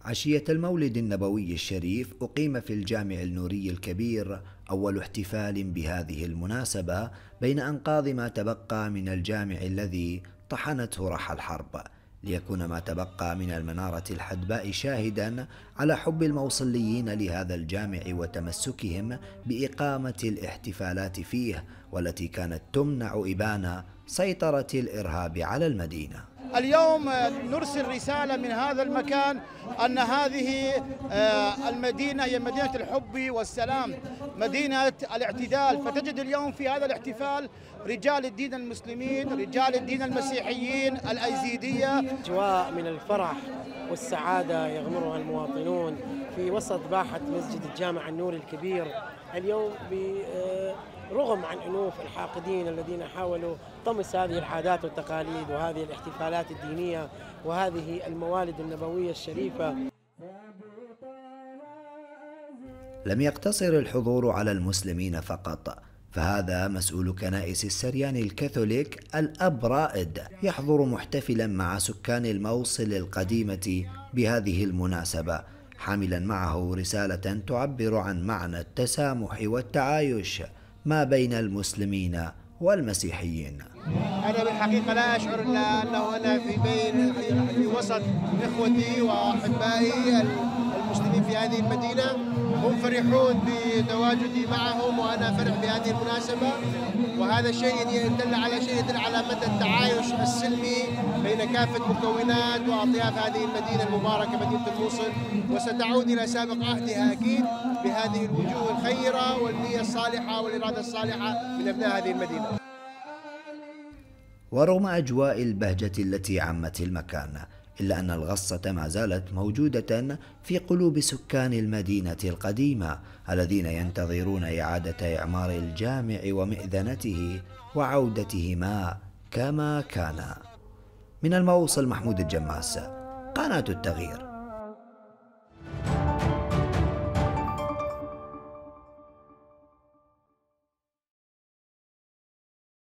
عشية المولد النبوي الشريف أقيم في الجامع النوري الكبير أول احتفال بهذه المناسبة بين أنقاض ما تبقى من الجامع الذي طحنته رحى الحرب، ليكون ما تبقى من المنارة الحدباء شاهدا على حب الموصليين لهذا الجامع وتمسكهم بإقامة الاحتفالات فيه، والتي كانت تمنع إبان سيطرة الإرهاب على المدينة. اليوم نرسل رسالة من هذا المكان أن هذه المدينة هي مدينة الحب والسلام، مدينة الاعتدال. فتجد اليوم في هذا الاحتفال رجال الدين المسلمين، رجال الدين المسيحيين، الأيزيدية. أجواء من الفرح والسعادة يغمرها المواطنون في وسط باحة مسجد الجامع النوري الكبير اليوم، رغم عن أنوف الحاقدين الذين حاولوا طمس هذه العادات والتقاليد وهذه الاحتفالات الدينية وهذه الموالد النبوية الشريفة. لم يقتصر الحضور على المسلمين فقط، فهذا مسؤول كنائس السريان الكاثوليك الأب رائد يحضر محتفلا مع سكان الموصل القديمة بهذه المناسبة، حاملا معه رسالة تعبر عن معنى التسامح والتعايش ما بين المسلمين والمسيحيين. أنا بالحقيقة لا أشعر إلا أنه أنا في وسط إخوتي وأحبائي المسلمين في هذه المدينة، هم فرحون بتواجدي معهم وأنا فرح بهذه المناسبة، وهذا الشيء يدل على شيء يدل على مدى التعايش السلمي بين كافة مكونات وأطياف هذه المدينة المباركة مدينة الموصل، وستعود إلى سابق عهدها أكيد بهذه الوجوه الخيرة والنية الصالحة والإرادة الصالحة من أبناء هذه المدينة. ورغم أجواء البهجة التي عمت المكان، إلا أن الغصة ما زالت موجودة في قلوب سكان المدينة القديمة الذين ينتظرون إعادة إعمار الجامع ومئذنته وعودتهما كما كان. من الموصل محمود الجماس، قناة التغيير.